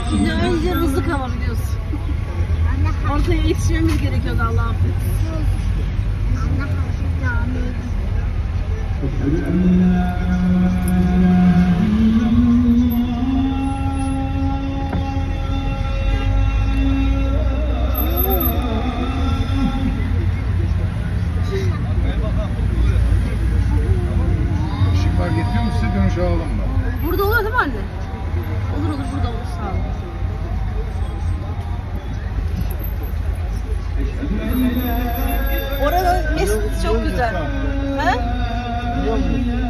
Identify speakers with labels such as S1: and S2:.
S1: Şimdi önce rızık ama biliyorsun. Ortaya yetişmemiz gerekiyordu Allah affetsin.
S2: Işık fark ediyor mu size, dönüş alalım mı?
S1: Burada olur değil mi anne? Olur olur, burada olur, sağ ol. Oranın mescidi çok güzel. He?
S2: Biliyor musun?